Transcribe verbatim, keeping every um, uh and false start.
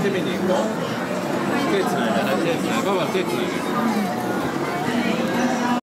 手見に行こう。手つないだね、手つない。パパ手つないで。